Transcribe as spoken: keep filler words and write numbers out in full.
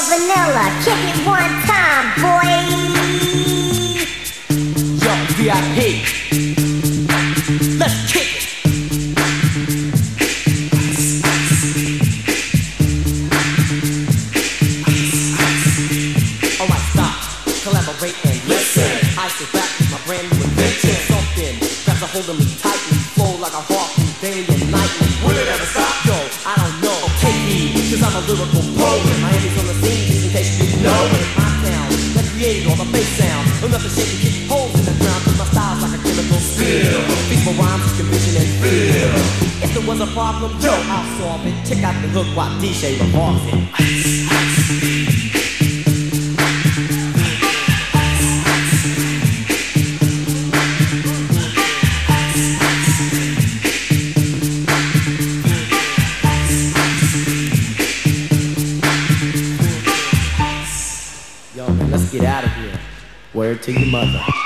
vanilla, kick it one time, boy. Yo, V I P, let's kick it. Alright, stop, collaborate and listen. I sit back with my brand new invention. Something grabs a hold of me tightly, flow like a harpoon daily and nightly. Will it ever stop? Yo, I don't know. K E, cause I'm a lyrical poet. My enemies on the scene, just in case you didn't know it. My town, that created all the bass sound. Enough to shake and kick holes in the ground. Cause my style's like a chemical spill. Peaceful rhymes you can vision and feel. If there was a problem, yo, I'll solve it. Check out the hook while D J revolves it. Yo, man, let's get out of here. Word to your mother.